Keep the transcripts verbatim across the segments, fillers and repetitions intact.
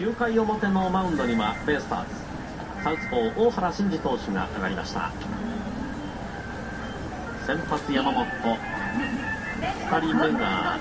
きゅうかい表のマウンドにはベイスターズサウスポー大原慎二投手が上がりました。先発山本、ふたりめが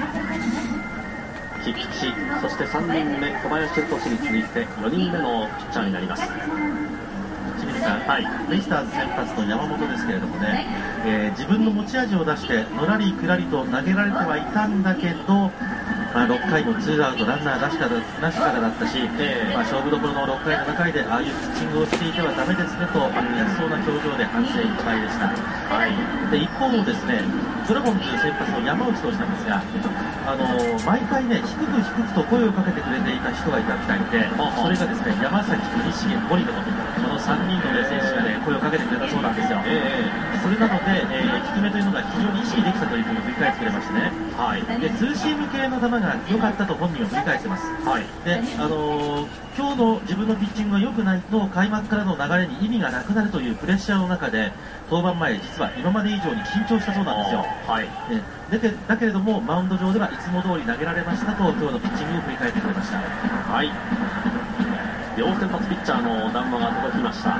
菊池、そしてさんにんめ小林投手に続いてよにんめのピッチャーになります。 清水さん、はい、ベイスターズ先発の山本ですけれどもね、えー、自分の持ち味を出してのらりくらりと投げられてはいたんだけど、まあ、ろっかいもツーアウトランナーなしからなしからだったし、えーまあ、勝負どころのろっかいななかいでああいうピッチングをしていてはダメですねと、まあ、悔しそうな表情で反省いっぱいでした。はい、で一方のですねドラゴンズ先発の山内投手なんですが、あのー、毎回ね低く低くと声をかけてくれていた人がいたみたいで、それがですね山崎、国重、森野このさんにんの、ね、選手が、ね、声をかけてくれたそうなんですよ。えー、それなので、えー、低めというのが非常に意識できたというふうに振り返ってくれましてね、はい、でツーシーム系の球が良かったと本人は振り返ってます。はい、であのー、今日の自分のピッチングが良くないと開幕からの流れに意味がなくなるというプレッシャーの中で登板前、実は今まで以上に緊張したそうなんですよ。はい、ででだけれどもマウンド上ではいつも通り投げられましたと今日のピッチングを振り返ってくれました。はい、両先発ピッチャーの談話が届きました。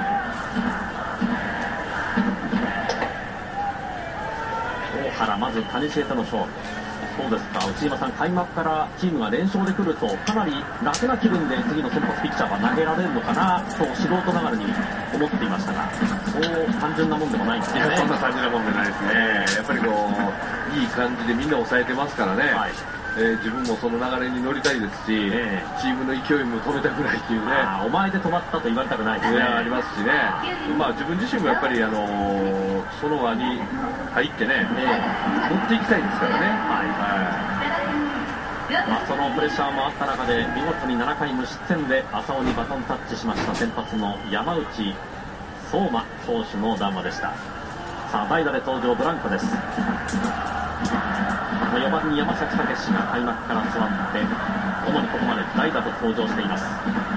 大原、まず谷繁との勝負。そうですか、内山さん、開幕からチームが連勝でくるとかなり楽な気分で次の先発ピッチャーが投げられるのかなと素人ながらに思っていましたが、そう単純なもんでもないんですね。いや、 そんな単純なもんじゃないですね。やっぱりこういい感じでみんな抑えてますからね、はい、えー、自分もその流れに乗りたいですし、えー、チームの勢いも止めたくないっていうね。 お前で止まったと言われたくないですね。 ありますしね、まあ、自分自身もやっぱり、あのー、その輪に入ってね、えー、乗っていきたいですからね。はいはい、 まあ、そのプレッシャーもあった中で見事にななかい無失点で浅尾にバトンタッチしました先発の山内相馬投手の談話でした。さあ代打で登場ブランコです。よばんに山崎武司が開幕から座って主にここまで代打と登場しています。ただ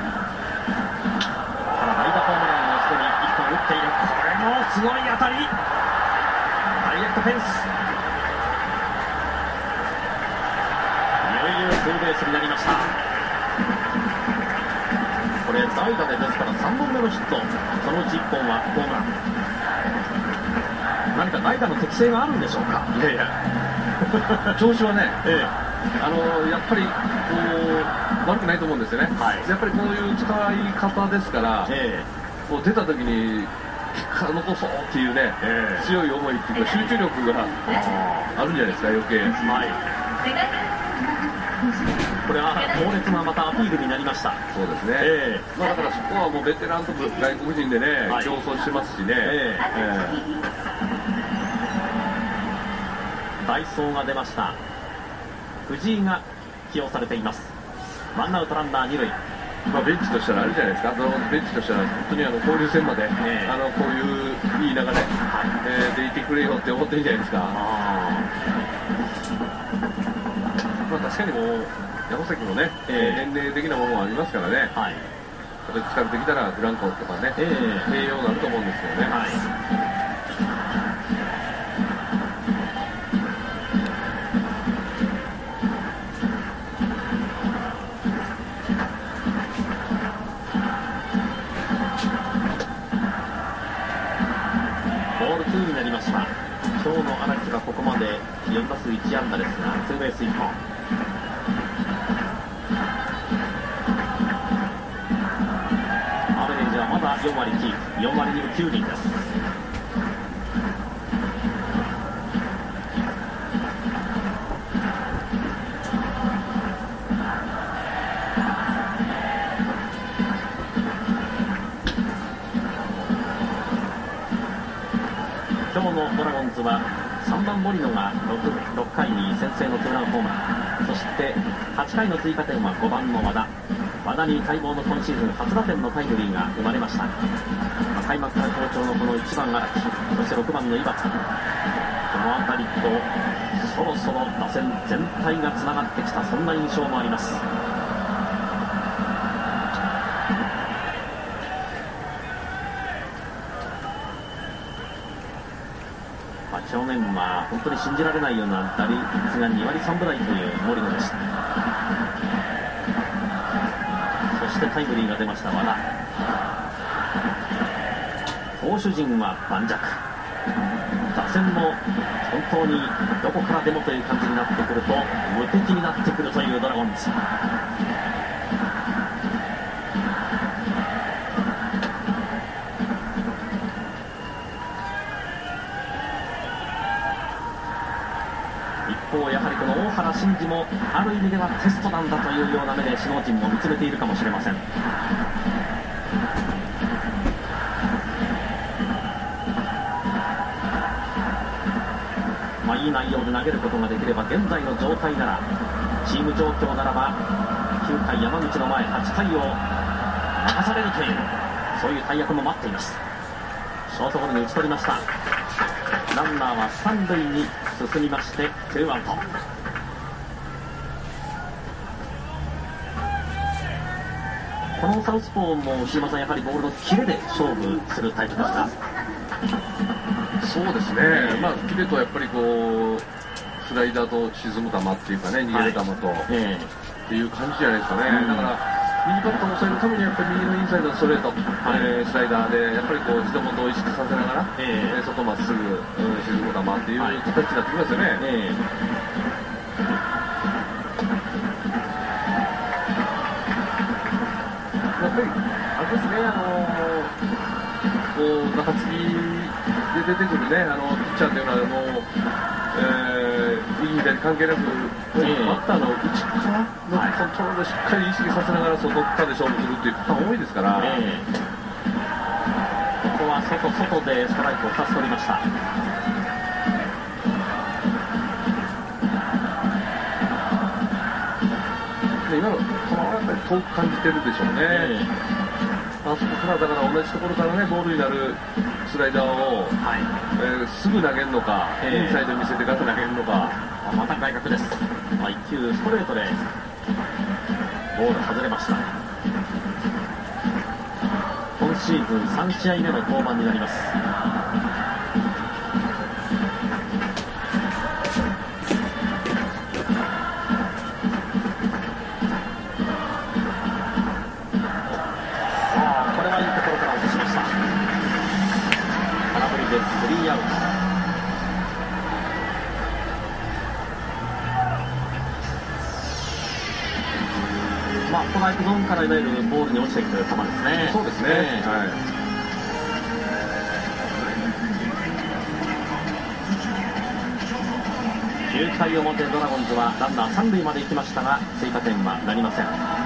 代打ホームランをすでにいっぽん打っている。これもすごい当たり、ダイレクトフェンス、ツーベースになりました。これ代打でですからさんぼんめのヒット、そのうちいっぽんはホームラン。何か代打の適性があるんでしょうか。 いやいや調子はね、ええ、あのやっぱりこう悪くないと思うんですよね。はい、やっぱりこういう使い方ですから、ええ、こう出た時に結果残そうっていうね、ええ、強い思いっていうか集中力があるんじゃないですか余計。はい、 これは猛烈なまたアピールになりました。 そうですね、えーまあ、だからそこはもうベテランと外国人でね、はい、競争してますしね、えーえー、代走が出ました。藤井が起用されています。ワンアウトランナー二塁。 まあ、ベンチとしたらあれじゃないですか、ベンチとしたら本当にあの交流戦まで、えー、あのこういういい流れ、はい、えー、でいてくれよって思ってるんじゃないですか。あまあ、確かにもう山崎もね、えー、年齢的なものもありますからね、はい、疲れてきたらフランコとかね、えー、併用になると思うんですよね。はい、 ボールツーになりました。今日の荒木はここまでよん打数いち安打ですがツーベースいっぽん。アベレージはまだよんわりキープ、よんわりにぶきゅうりんです。今日のドラゴンズはさんばん森野が 6, ろっかいに先制のツーランホームラン、そしてはちかいの追加点はごばんの和田。和田に待望の今シーズン初打点のタイムリーが生まれました。開幕から好調のこのいちばん荒木、そしてろくばんの井端、この辺りとそろそろ打線全体がつながってきた、そんな印象もあります。去年は本当に信じられないような打率がにわりさんぶだいという森野でした。 してタイムリーが出ました和田。投手陣は盤石、打線も本当にどこからでもという感じになってくると無敵になってくるというドラゴンズ。一方やはりこの大原慎二もある意味ではテストなんだというような目で首脳陣も見つめているかもしれません。まあ、いい内容で投げることができれば現在の状態ならチーム状況ならばきゅうかい山口の前はちかいを任されるというそういう大役も待っています。ショートゴロに打ち取りました。ランナーは三塁に進みましてツーアウト。このサウスポーも牛島さんやはりボールのキレで勝負するタイプですか？ そうですね、まあ、キレとやっぱりこうスライダーと沈む球っていうかね、逃げる球と、はい、えー、っていう感じじゃないですかね、うん、だから右バッターを抑えるためにやっぱり右のインサイドのストレート、はい、えー、スライダーでやっぱりこう膝元を意識させながら、えー、外まっすぐ、うん、沈む球っていう形になってきますよね。えーやっぱりあれですね、あのー、こう中継ぎで出てくるね、あのピッチャーというのはもう、えー、右左関係なく、えー、バッターの内側のコントロールをしっかり意識させながら外側で勝負するっていうパターン多いですから、えー、ここは外外でストライクをふたつ取りました。で今の球はやっぱり遠く感じてるでしょうね、えー、あそこからだから同じところからねボールになるスライダーを、はい、えー、すぐ投げるのか、えー、インサイド見せてガッと投げるのか。また外角です。まあ、いっきゅうストレートでボール外れました。今シーズンさんしあいめの登板になります。スリーアウト。まあ、ストライクゾーンからいわゆるボールに落ちてくる球ですね。そうですね、えー、はい、きゅうかい表ドラゴンズはランナー三塁まで行きましたが追加点はなりません。